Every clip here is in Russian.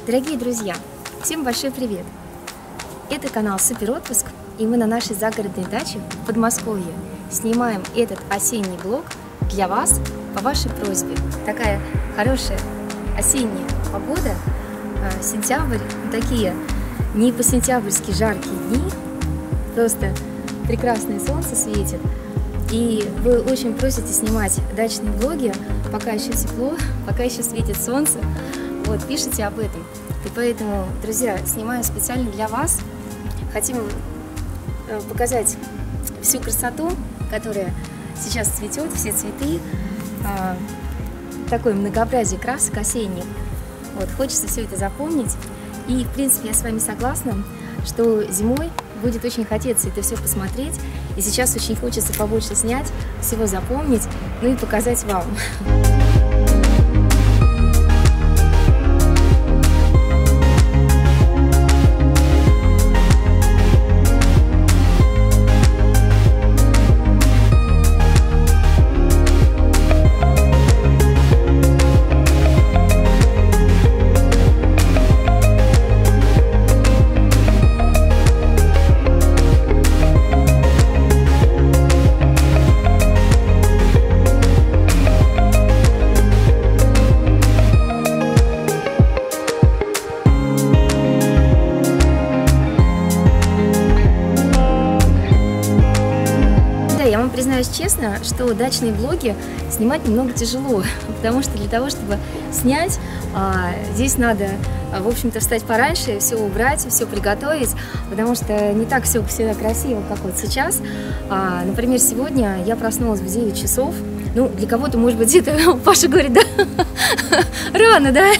Дорогие друзья, всем большой привет! Это канал Супер Отпуск, и мы на нашей загородной даче в Подмосковье снимаем этот осенний влог для вас по вашей просьбе. Такая хорошая осенняя погода, сентябрь, такие не по-сентябрьски жаркие дни, просто прекрасное солнце светит. И вы очень просите снимать дачные влоги, пока еще тепло, пока еще светит солнце. Вот, пишите об этом. И поэтому, друзья, снимаю специально для вас. Хотим показать всю красоту, которая сейчас цветет, все цветы, такое многообразие красок осенних. Вот, хочется все это запомнить. И, в принципе, я с вами согласна, что зимой будет очень хотеться это все посмотреть. И сейчас очень хочется побольше снять, всего запомнить, ну и показать вам. Я вам признаюсь честно, что дачные влоги снимать немного тяжело, потому что для того, чтобы снять, здесь надо, в общем-то, встать пораньше, все убрать, все приготовить, потому что не так все всегда красиво, как вот сейчас. Например, сегодня я проснулась в 9 часов. Ну, для кого-то, может быть, это, Паша говорит, да, рано, да?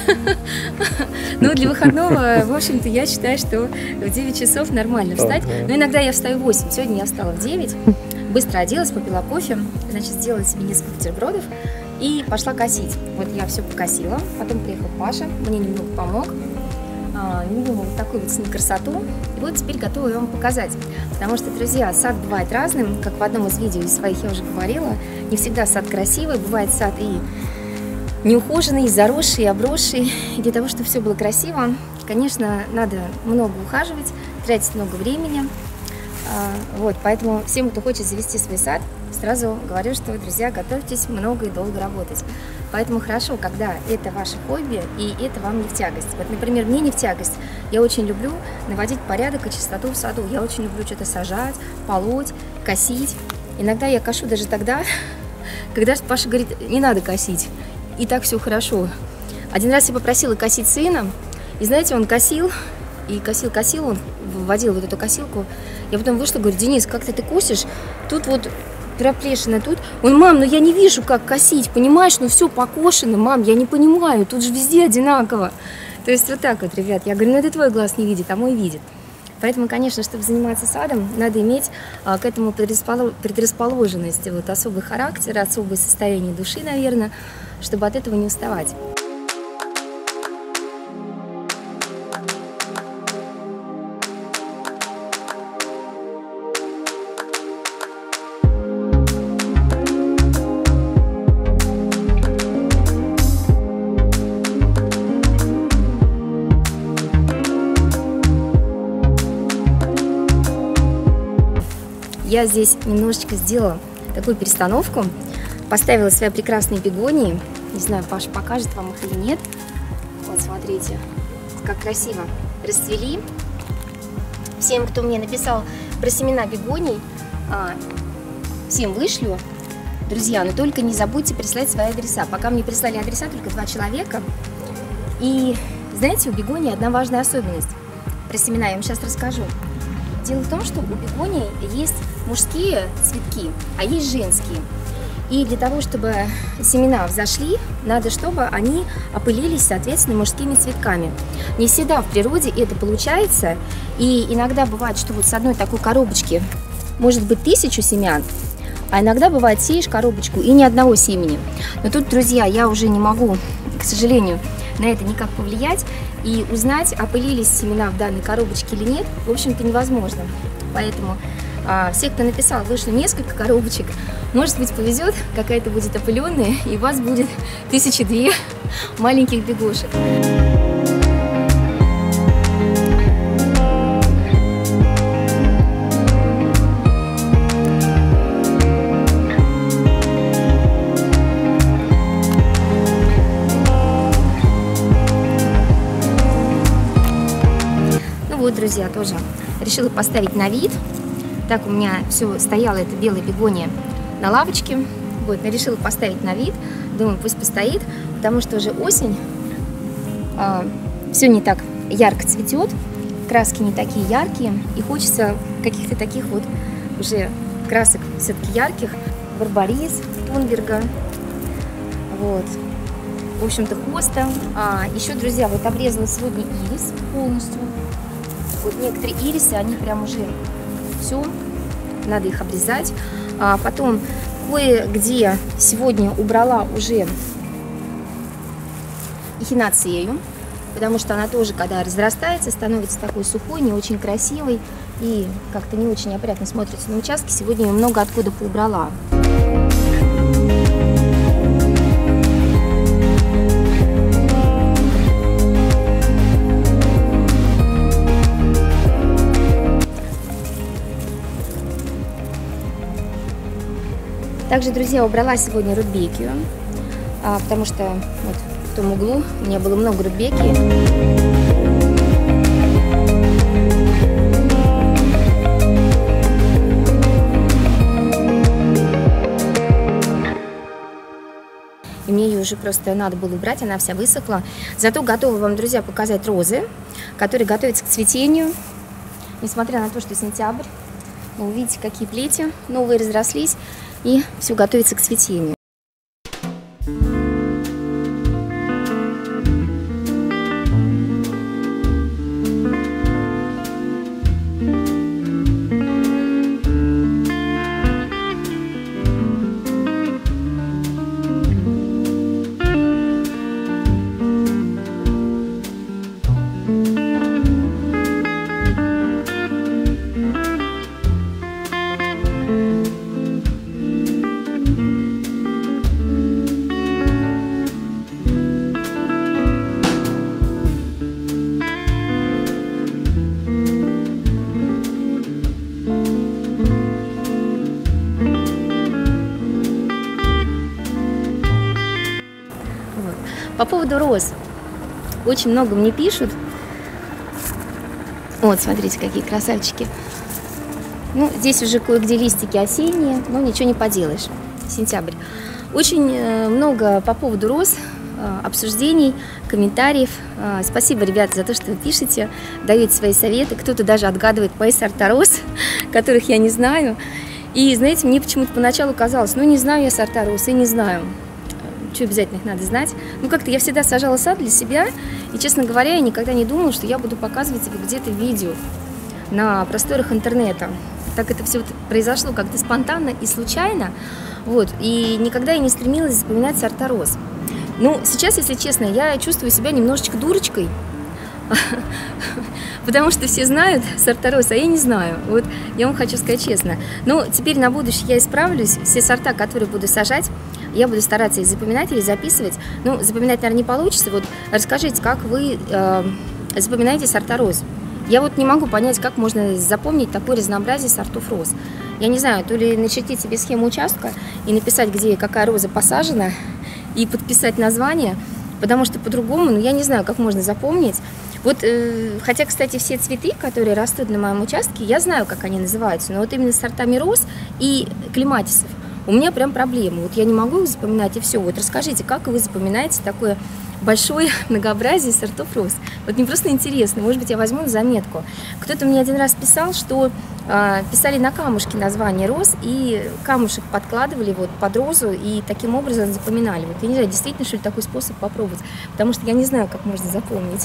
Но для выходного, в общем-то, я считаю, что в 9 часов нормально встать. Но иногда я встаю в 8, сегодня я встала в 9. Быстро оделась, попила кофе, значит, сделала себе несколько бутербродов и пошла косить. Вот я все покосила, потом приехал Паша, мне немного помог, немного вот такую вот красоту. И вот теперь готова вам показать. Потому что, друзья, сад бывает разным, как в одном из видео из своих я уже говорила. Не всегда сад красивый, бывает сад и неухоженный, и заросший, и обросший. И для того, чтобы все было красиво, конечно, надо много ухаживать, тратить много времени. Вот, поэтому всем, кто хочет завести свой сад, сразу говорю, что, друзья, готовьтесь много и долго работать. Поэтому хорошо, когда это ваше хобби, и это вам не в тягость. Вот, например, мне не в тягость. Я очень люблю наводить порядок и чистоту в саду. Я очень люблю что-то сажать, полоть, косить. Иногда я кошу даже тогда, когда Паша говорит, не надо косить. И так все хорошо. Один раз я попросила косить сына, и, знаете, он косил, и косил, он вводил вот эту косилку. Я потом вышла, говорю, Денис, как ты косишь? Тут вот проплешина, тут. Он, мам, ну я не вижу, как косить, понимаешь? Ну все покошено, мам, я не понимаю, тут же везде одинаково. То есть вот так вот, ребят. Я говорю, ну это твой глаз не видит, а мой видит. Поэтому, конечно, чтобы заниматься садом, надо иметь к этому предрасположенность, вот особый характер, особое состояние души, наверное, чтобы от этого не уставать. Я здесь немножечко сделала такую перестановку, поставила свои прекрасные бегонии. Не знаю, Паша покажет вам их или нет. Вот, смотрите, как красиво расцвели. Всем, кто мне написал про семена бегоний, всем вышлю. Друзья, но только не забудьте прислать свои адреса. Пока мне прислали адреса только 2 человека. И, знаете, у бегонии одна важная особенность. Про семена я вам сейчас расскажу. Дело в том, что у бегонии есть мужские цветки, а есть женские. И для того, чтобы семена взошли, надо, чтобы они опылились, соответственно, мужскими цветками. Не всегда в природе это получается. И иногда бывает, что вот с одной такой коробочки может быть 1000 семян, а иногда бывает, сеешь коробочку и ни одного семени. Но тут, друзья, я уже не могу, к сожалению, на это никак повлиять. И узнать, опылились семена в данной коробочке или нет, в общем-то, невозможно. Поэтому все, кто написал, вышло несколько коробочек. Может быть, повезет, какая-то будет опыленная, и у вас будет 1002 маленьких бегушек. вот, друзья, тоже решила поставить на вид. Так у меня все стояло, это белая бегония, на лавочке. Вот, но решила поставить на вид. Думаю, пусть постоит, потому что уже осень. Все не так ярко цветет, краски не такие яркие. И хочется каких-то таких вот уже красок все-таки ярких. Барбарис Тунберга. Вот. В общем-то, хоста. Еще, друзья, вот обрезала сегодня ирис полностью. Вот некоторые ирисы, они прям уже все, надо их обрезать. Потом кое-где сегодня убрала уже эхиноцею, потому что она тоже, когда разрастается, становится такой сухой, не очень красивой и как-то не очень опрятно смотрится на участке. Сегодня ее много откуда поубрала. Также, друзья, убрала сегодня рудбекию, потому что вот в том углу у меня было много рудбекии. И мне ее уже просто надо было убрать, она вся высохла. Зато готова вам, друзья, показать розы, которые готовятся к цветению. Несмотря на то, что сентябрь, вы увидите, какие плети новые разрослись. И все готовится к цветению. По поводу роз. Очень много мне пишут. Вот, смотрите, какие красавчики. Ну, здесь уже кое-где листики осенние, но ничего не поделаешь. Сентябрь. Очень много по поводу роз, обсуждений, комментариев. Спасибо, ребята, за то, что вы пишете, даете свои советы. Кто-то даже отгадывает мои сорта роз, которых я не знаю. И, знаете, мне почему-то поначалу казалось, ну, не знаю я сорта роз, и не знаю. Что обязательно их надо знать. Ну, как-то я всегда сажала сад для себя. И, честно говоря, я никогда не думала, что я буду показывать тебе где-то видео на просторах интернета. Так это все произошло как-то спонтанно и случайно. Вот. И никогда я не стремилась запоминать сорта роз. Ну, сейчас, если честно, я чувствую себя немножечко дурочкой. Потому что все знают сорта роз, а я не знаю. Вот я вам хочу сказать честно. Но теперь на будущее я исправлюсь. Все сорта, которые буду сажать, я буду стараться их запоминать или записывать. Ну, запоминать, наверное, не получится. Вот расскажите, как вы запоминаете сорта роз. Я вот не могу понять, как можно запомнить такое разнообразие сортов роз. Я не знаю, то ли начертить себе схему участка и написать, где какая роза посажена, и подписать название, потому что по-другому, ну, я не знаю, как можно запомнить. Вот, хотя, кстати, все цветы, которые растут на моем участке, я знаю, как они называются, но вот именно с сортами роз и клематисов у меня прям проблема. Вот я не могу их запоминать, и все. Вот расскажите, как вы запоминаете такое большое многообразие сортов роз? Вот мне просто интересно, может быть, я возьму на заметку. Кто-то мне один раз писал, что писали на камушке название роз, и камушек подкладывали вот под розу, и таким образом запоминали. Вот я не знаю, действительно, что ли, такой способ попробовать, потому что я не знаю, как можно запомнить.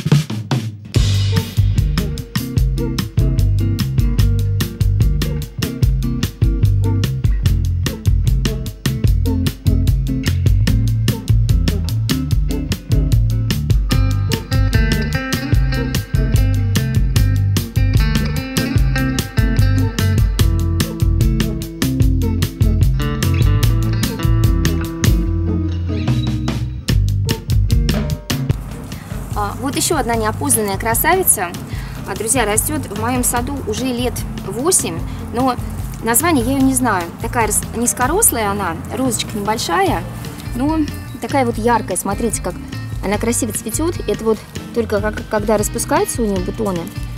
Вот еще одна неопознанная красавица, друзья, растет в моем саду уже лет 8, но название я ее не знаю. Такая низкорослая она, розочка небольшая, но такая вот яркая. Смотрите, как она красиво цветет. Это вот только когда распускаются у нее бутоны,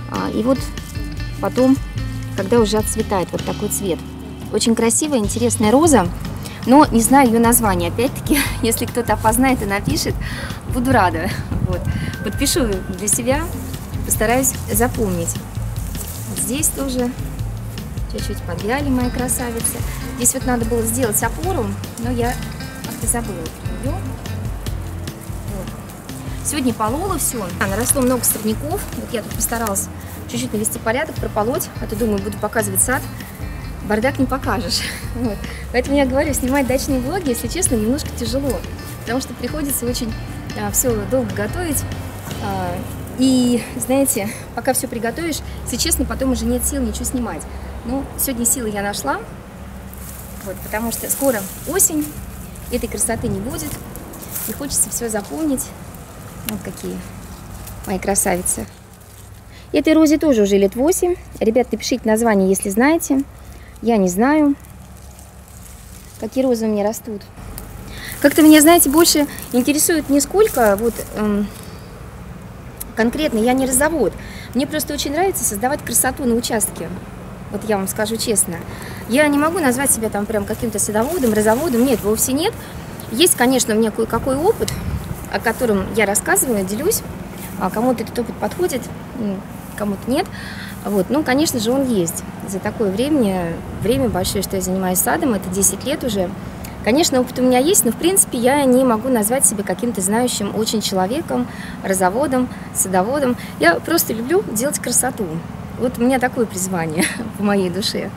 И вот потом, когда уже отцветает, вот такой цвет. Очень красивая, интересная роза, но не знаю ее название. Опять-таки, если кто-то опознает и напишет, буду рада. Вот. Подпишу для себя, постараюсь запомнить. Вот здесь тоже чуть-чуть подвяли мои красавицы. Здесь вот надо было сделать опору, но я как-то забыла ее. Вот. Сегодня полола все. Наросло много сорняков. Вот я тут постаралась чуть-чуть навести порядок, прополоть. А то, думаю, буду показывать сад. Бардак не покажешь. Вот. Поэтому я говорю, снимать дачные влоги, если честно, немножко тяжело. Потому что приходится очень все долго готовить. И, знаете, пока все приготовишь, если честно, потом уже нет сил ничего снимать. Но сегодня силы я нашла. Вот, потому что скоро осень, этой красоты не будет. И хочется все запомнить. Вот какие мои красавицы. Этой розе тоже уже лет 8. Ребят, напишите название, если знаете. Я не знаю, какие розы у меня растут. Как-то меня, знаете, больше интересует не сколько, вот конкретно я не розовод. Мне просто очень нравится создавать красоту на участке. Вот я вам скажу честно. Я не могу назвать себя там прям каким-то садоводом, розоводом. Нет, вовсе нет. Есть, конечно, у меня кое-какой опыт, о котором я рассказываю, делюсь. Кому-то этот опыт подходит, кому-то нет. Вот, ну, конечно же, он есть. За такое время большое, что я занимаюсь садом, это 10 лет уже. Конечно, опыт у меня есть, но, в принципе, я не могу назвать себя каким-то знающим очень человеком, розоводом, садоводом. Я просто люблю делать красоту. Вот у меня такое призвание в моей душе.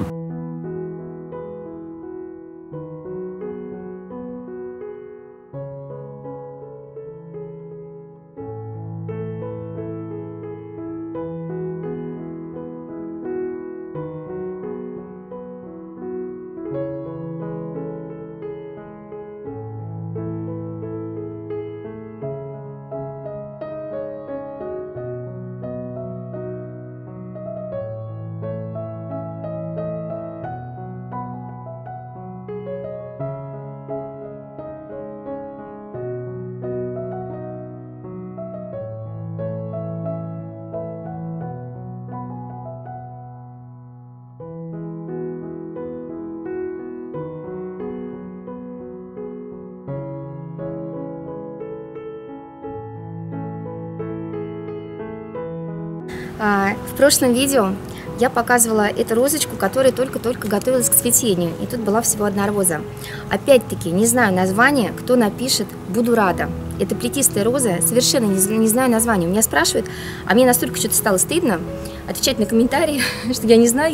В прошлом видео я показывала эту розочку, которая только-только готовилась к цветению. И тут была всего одна роза. Опять-таки, не знаю названия, кто напишет, буду рада. Это плетистая роза, совершенно не знаю названия. Меня спрашивают, а мне настолько что-то стало стыдно отвечать на комментарии, что я не знаю.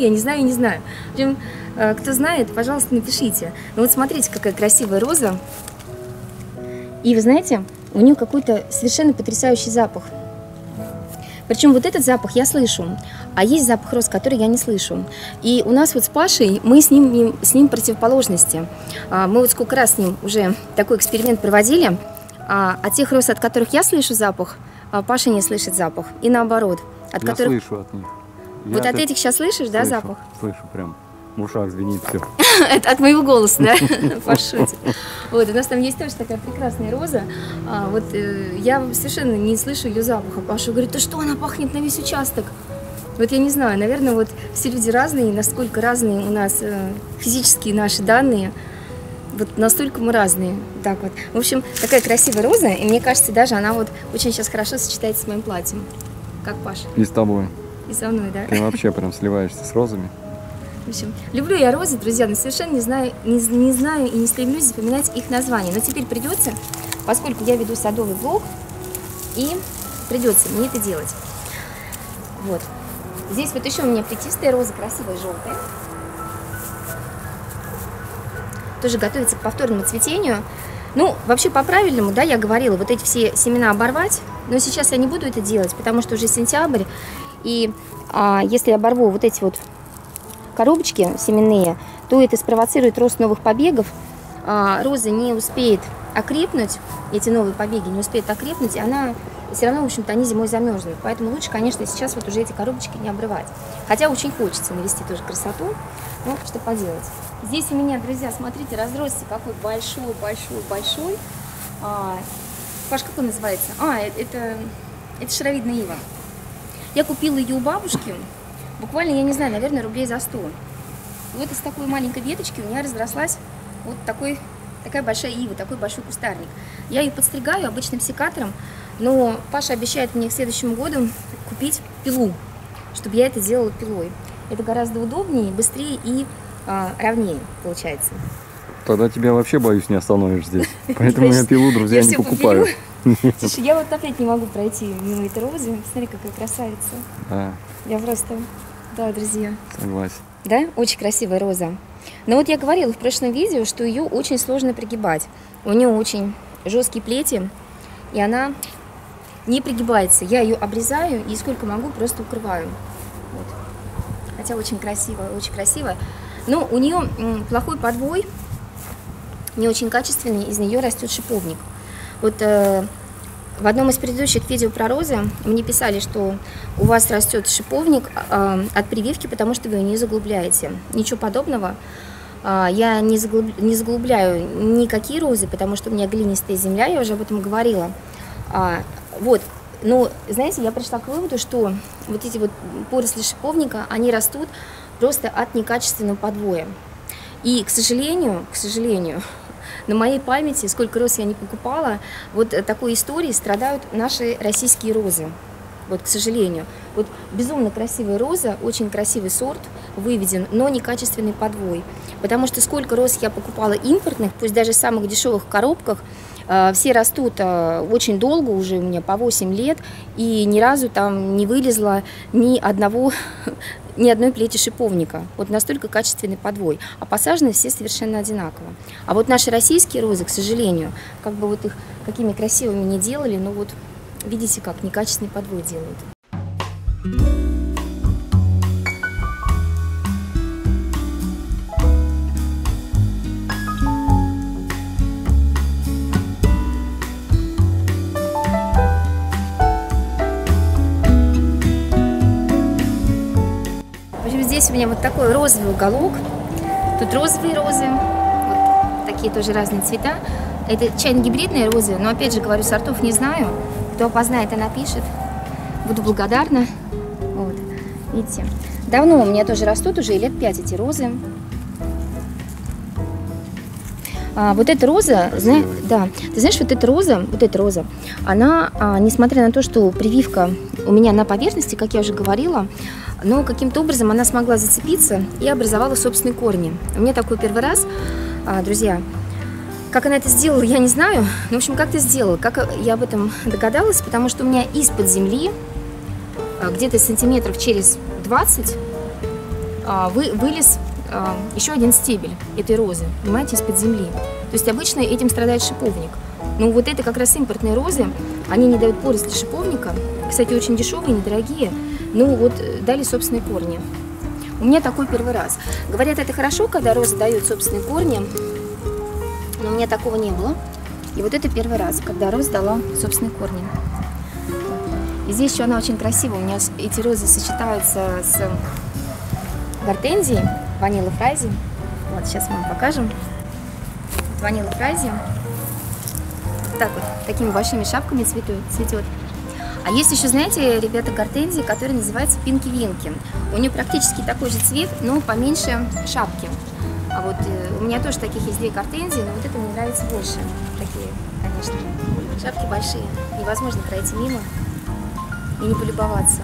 В общем, кто знает, пожалуйста, напишите. Ну вот смотрите, какая красивая роза. И вы знаете, у нее какой-то совершенно потрясающий запах. Причем вот этот запах я слышу, а есть запах роз, который я не слышу. И у нас вот с Пашей, мы с ним противоположности. Мы вот сколько раз с ним уже такой эксперимент проводили. А тех роз, от которых я слышу запах, Паша не слышит запах. И наоборот. Я слышу от них. Вот от этих сейчас слышишь, да, запах? Слышу прям. В ушах звенит все. Это от моего голоса, да? Пошутит. Вот, у нас там есть тоже такая прекрасная роза. Вот я совершенно не слышу ее запаха. Паша говорит, да что, она пахнет на весь участок. Вот я не знаю, наверное, вот все люди разные, насколько разные у нас физические наши данные. Вот настолько мы разные. Так вот. В общем, такая красивая роза, и мне кажется, даже она вот очень сейчас хорошо сочетается с моим платьем. Как, Паша? И с тобой. И со мной, да? Ты вообще прям сливаешься с розами. В общем, люблю я розы, друзья, но совершенно не знаю и не стремлюсь запоминать их названия. Но теперь придется, поскольку я веду садовый влог, и придется мне это делать. Вот. Здесь вот еще у меня плетистая роза, красивая, желтая. Тоже готовится к повторному цветению. Ну, вообще по-правильному, да, я говорила, вот эти все семена оборвать. Но сейчас я не буду это делать, потому что уже сентябрь. И если я оборву вот эти вот коробочки семенные, то это спровоцирует рост новых побегов. Роза не успеет окрепнуть, эти новые побеги не успеют окрепнуть, и она все равно, в общем-то, они зимой замерзнут. Поэтому лучше, конечно, сейчас вот уже эти коробочки не обрывать. Хотя очень хочется навести тоже красоту, но что поделать. Здесь у меня, друзья, смотрите, разросся какой большой. Паш, как он называется? Это шаровидная ива. Я купила ее у бабушки, буквально, я не знаю, наверное, рублей за 100. И вот из такой маленькой веточки у меня разрослась вот такая большая ива, такой большой кустарник. Я ее подстригаю обычным секатором, но Паша обещает мне к следующему году купить пилу, чтобы я это делала пилой. Это гораздо удобнее, быстрее и ровнее получается. Тогда тебя вообще, боюсь, не остановишь здесь. Поэтому я пилу, друзья, не покупаю. Слушай, я вот опять не могу пройти мимо этой розы. Смотри, какая красавица. Да. Я просто... Да, друзья. Согласен. Да? Очень красивая роза. Но вот я говорила в прошлом видео, что ее очень сложно пригибать. У нее очень жесткие плети, и она не пригибается. Я ее обрезаю и сколько могу просто укрываю. Вот. Хотя очень красивая, очень красивая. Но у нее плохой подвой, не очень качественный, из нее растет шиповник. Вот в одном из предыдущих видео про розы мне писали, что у вас растет шиповник от прививки, потому что вы ее не заглубляете. Ничего подобного. Я не заглубляю никакие розы, потому что у меня глинистая земля, я уже об этом говорила. Вот. Но, знаете, я пришла к выводу, что вот эти вот поросли шиповника, они растут просто от некачественного подвоя. И, к сожалению, на моей памяти, сколько роз я не покупала, вот такой историей страдают наши российские розы. Вот, к сожалению. Вот безумно красивая роза, очень красивый сорт выведен, но некачественный подвой. Потому что сколько роз я покупала импортных, пусть даже в самых дешевых коробках, все растут очень долго, уже у меня по 8 лет, и ни разу там не вылезло ни одной плети шиповника. Вот настолько качественный подвой. А посажены все совершенно одинаково. А вот наши российские розы, к сожалению, как бы вот их какими красивыми не делали, но вот видите, как некачественный подвой делают. Здесь у меня вот такой розовый уголок. Тут розовые розы, вот такие тоже разные цвета. Это чайно-гибридные розы, но опять же говорю, сортов не знаю. Кто опознает и напишет, буду благодарна. Вот, видите, давно у меня тоже растут, уже лет 5 эти розы. Вот эта роза, да, ты знаешь, вот эта роза, она, несмотря на то, что прививка у меня на поверхности, как я уже говорила, но каким-то образом она смогла зацепиться и образовала собственные корни. У меня такой первый раз, друзья. Как она это сделала, я не знаю. Но, в общем, как-то сделала. Как я об этом догадалась, потому что у меня из-под земли, где-то сантиметров через 20, вылез еще один стебель этой розы, понимаете, из-под земли. То есть обычно этим страдает шиповник. Но вот это как раз импортные розы, они не дают поросли шиповника. Кстати, очень дешевые, недорогие. Ну вот дали собственные корни. У меня такой первый раз. Говорят, это хорошо, когда роза дает собственные корни. Но у меня такого не было. И вот это первый раз, когда роза дала собственные корни. И здесь еще она очень красивая. У меня эти розы сочетаются с гортензией, ванила фрази. Вот, сейчас мы вам покажем. Вот ванила фрази. Вот так вот, такими большими шапками цветет. А есть еще, знаете, ребята, гортензии, которые называются пинки-винки. У нее практически такой же цвет, но поменьше шапки. А вот у меня тоже таких есть 2 гортензии, но вот это мне нравится больше. Такие, конечно, шапки большие. Невозможно пройти мимо и не полюбоваться.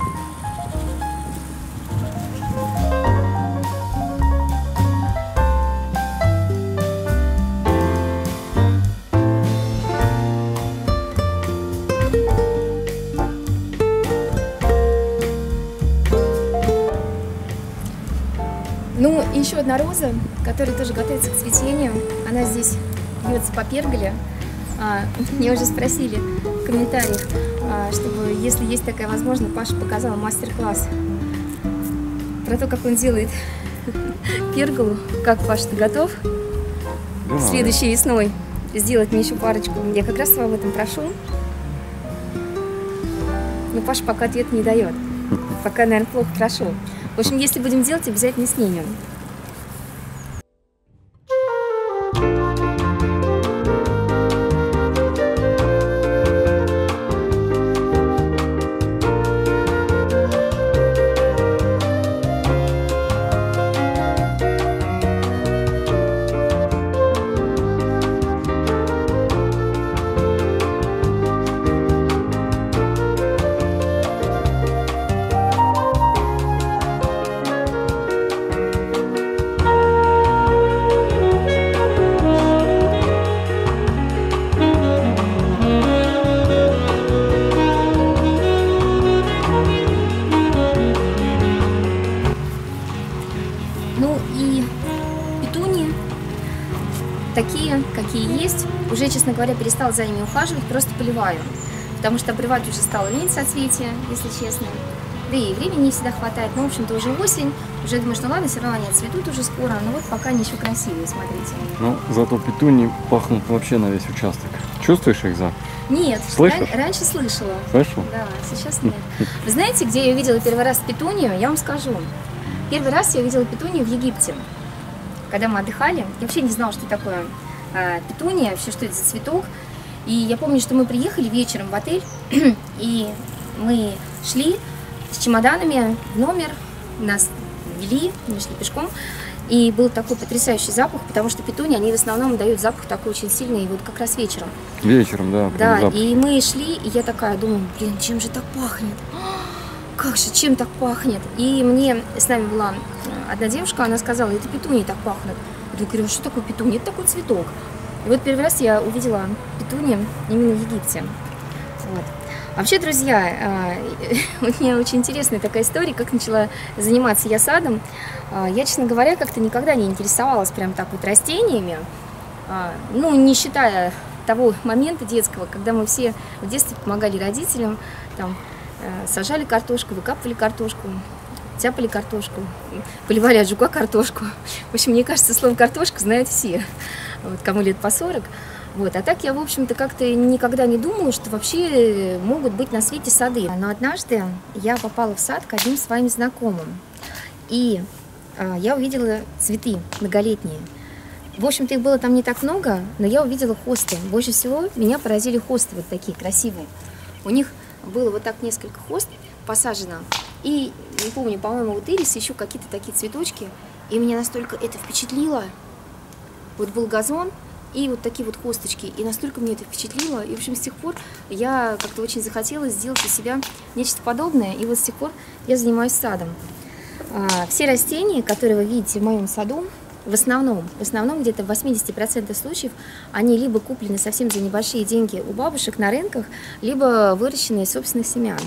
Ну, и еще одна роза, которая тоже готовится к цветению. Она здесь бьется по перголе. Меня уже спросили в комментариях, чтобы, если есть такая возможность, Паша показал мастер-класс про то, как он делает перголу. Как, Паша, ты готов? Следующей весной сделать мне еще парочку. Я как раз об этом прошу. Но Паша пока ответ не дает. Пока, наверное, плохо прошу. В общем, если будем делать, обязательно снимем. такие, какие есть. Уже, честно говоря, перестала за ними ухаживать, просто поливаю. Потому что обрывать уже стало лень соцветия, если честно. Да и времени не всегда хватает. Ну, в общем-то, уже осень. Уже думаю, что ладно, все равно они отцветут уже скоро. Но вот пока они еще красивые, смотрите. Ну, зато петунии пахнут вообще на весь участок. Чувствуешь их запах? Нет, раньше слышала. Слышал? Да, сейчас нет. Вы знаете, где я увидела первый раз петунию? Я вам скажу. Первый раз я увидела петунию в Египте. Когда мы отдыхали, я вообще не знала, что такое петуния, вообще, что это за цветок. И я помню, что мы приехали вечером в отель, и мы шли с чемоданами в номер, нас вели, мы шли пешком, и был такой потрясающий запах, потому что петунии, они в основном дают запах такой очень сильный, вот как раз вечером. Вечером, да. Да, запах. и мы шли, и я такая думаю, блин, чем же так пахнет? Как же, чем так пахнет? И мне, с нами была одна девушка, она сказала, это петунии так пахнут. Я говорю, что такое петуния? Это такой цветок. И вот первый раз я увидела петунии именно в Египте. Вот. Вообще, друзья, у меня очень интересная такая история, как начала заниматься я садом. Я, честно говоря, как-то никогда не интересовалась прям так вот растениями. Ну, не считая того момента детского, когда мы все в детстве помогали родителям, там, сажали картошку, выкапывали картошку, тяпали картошку, поливали от жука картошку. В общем, мне кажется, слово «картошка» знают все, вот, кому лет по 40. Вот. А так я, в общем-то, как-то никогда не думала, что вообще могут быть на свете сады. Но однажды я попала в сад к одним своим знакомым, и я увидела цветы многолетние. В общем-то, их было там не так много, но я увидела хосты. Больше всего меня поразили хосты вот такие красивые. У них было вот так несколько хост посажено. И, не помню, по-моему, вот ирис, еще какие-то такие цветочки. И меня настолько это впечатлило. Вот был газон и вот такие вот хосточки. И настолько меня это впечатлило. И, в общем, с тех пор я как-то очень захотела сделать для себя нечто подобное. И вот с тех пор я занимаюсь садом. Все растения, которые вы видите в моем саду, в основном где-то в 80% случаев, они либо куплены совсем за небольшие деньги у бабушек на рынках, либо выращены из собственных семян.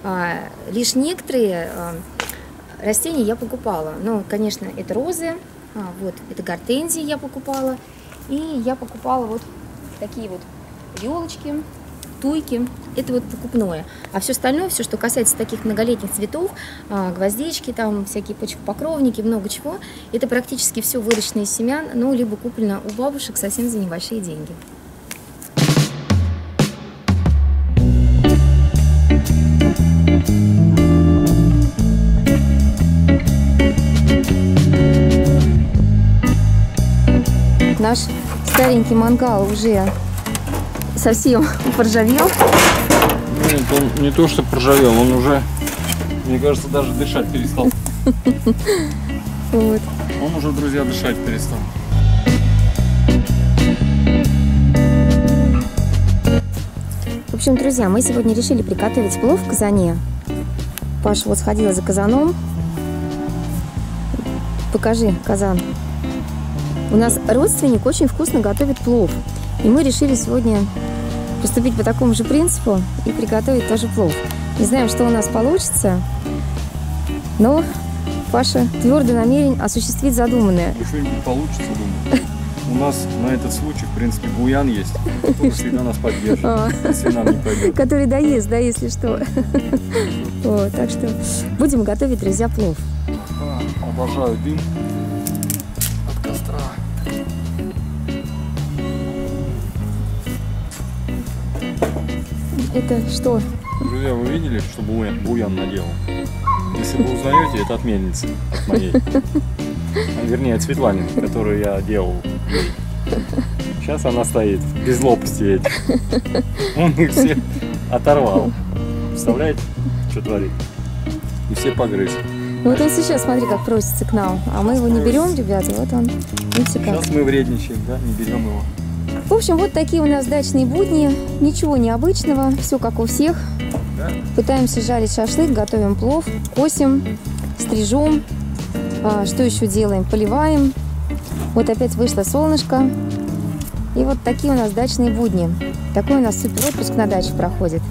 Лишь некоторые растения я покупала. Ну, конечно, это розы, вот, это гортензии я покупала. И я покупала вот такие вот елочки, туйки. Это вот покупное. А все остальное, все, что касается таких многолетних цветов, гвоздички, там всякие почвопокровники, много чего, это практически все выращено из семян, ну, либо куплено у бабушек совсем за небольшие деньги. Наш старенький мангал уже совсем поржавел. Нет, он не то что поржавел, он уже, мне кажется, даже дышать перестал. Вот. Он уже, друзья, дышать перестал. В общем, друзья, мы сегодня решили приготовить плов в казане. Паша вот сходила за казаном. Покажи казан. У нас родственник очень вкусно готовит плов. И мы решили сегодня поступить по такому же принципу и приготовить тоже плов. Не знаем, что у нас получится, но Паша твердо намерен осуществить задуманное. Что-нибудь получится, думаю. У нас на этот случай, в принципе, буян есть, который всегда нас поддержит, если нам не пойдет. Который доест, да, если что. Вот, так что будем готовить, друзья, плов. Обожаю дым от костра. Это что? Друзья, вы видели, что буян наделал? Если вы узнаете, это от мельницы, от моей. Вернее, от Светланы, которую я делал ей. Сейчас она стоит без лопасти этих. Он их все оторвал. Представляете, что творит? И все погрыз. Вот он сейчас, смотри, как просится к нам. А мы его не берем, ребята. Вот он. Видите как. Сейчас мы вредничаем, да? Не берем его. В общем, вот такие у нас дачные будни. Ничего необычного. Все как у всех. Да? Пытаемся жарить шашлык, готовим плов, косим, стрижем. Что еще делаем? Поливаем. Вот опять вышло солнышко. И вот такие у нас дачные будни. Такой у нас супер отпуск на даче проходит.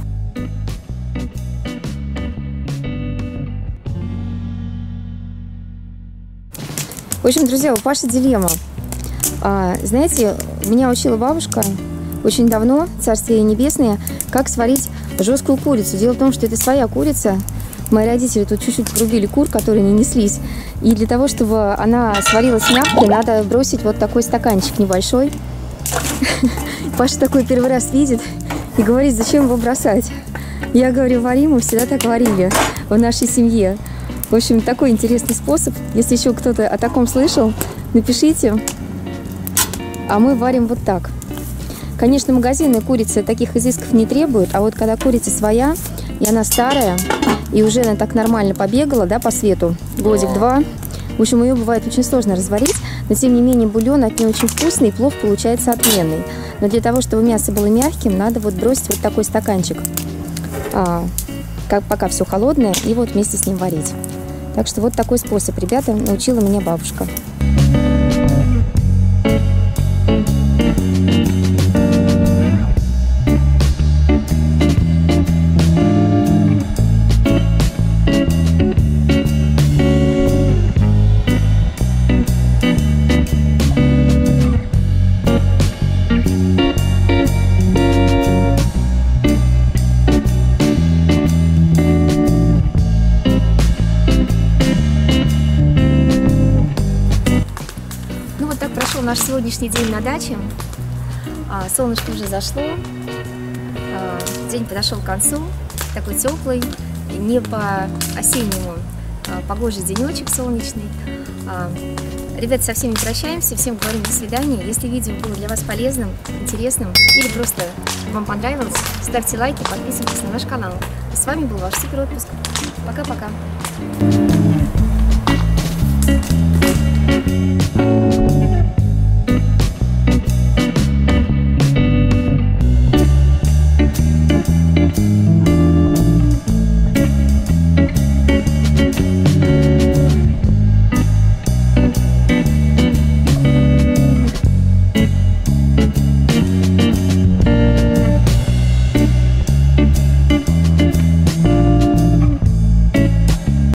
В общем, друзья, у Паши дилемма. Знаете, меня учила бабушка очень давно, царствие ей небесное, как сварить жесткую курицу. Дело в том, что это своя курица. Мои родители тут чуть-чуть порубили кур, которые не неслись. И для того, чтобы она сварилась мягкой, надо бросить вот такой стаканчик небольшой. Паша такой первый раз видит и говорит, зачем его бросать. Я говорю, вари, мы всегда так варили в нашей семье. В общем, такой интересный способ. Если еще кто-то о таком слышал, напишите. А мы варим вот так. Конечно, магазинная курица таких изысков не требует, а вот когда курица своя, и она старая, и уже она так нормально побегала, да, по свету, годик-два, в общем, ее бывает очень сложно разварить, но тем не менее бульон от нее очень вкусный, и плов получается отменный. Но для того, чтобы мясо было мягким, надо вот бросить вот такой стаканчик, пока все холодное, и вот вместе с ним варить. Так что вот такой способ, ребята, научила меня бабушка. Наш сегодняшний день на даче. Солнышко уже зашло, день подошел к концу, такой теплый, не по-осеннему погожий денечек солнечный. Ребята, со всеми прощаемся, всем говорим до свидания. Если видео было для вас полезным, интересным или просто вам понравилось, ставьте лайки, подписывайтесь на наш канал. С вами был ваш супер отпуск. Пока-пока.